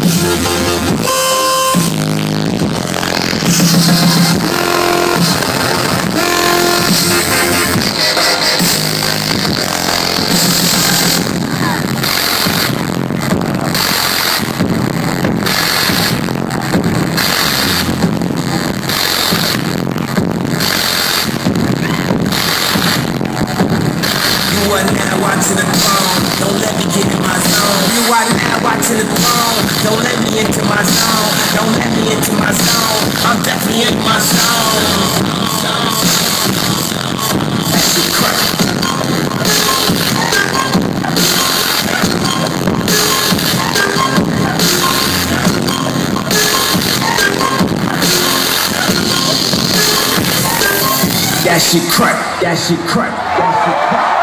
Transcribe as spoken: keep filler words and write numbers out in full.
You are now watching the throne, don't let me get in my zone. You are now watching the throne, don't let me into my zone. Don't let me into my zone, I'm definitely in my zone. That shit crack. That shit crack, that shit crack, that shit crack.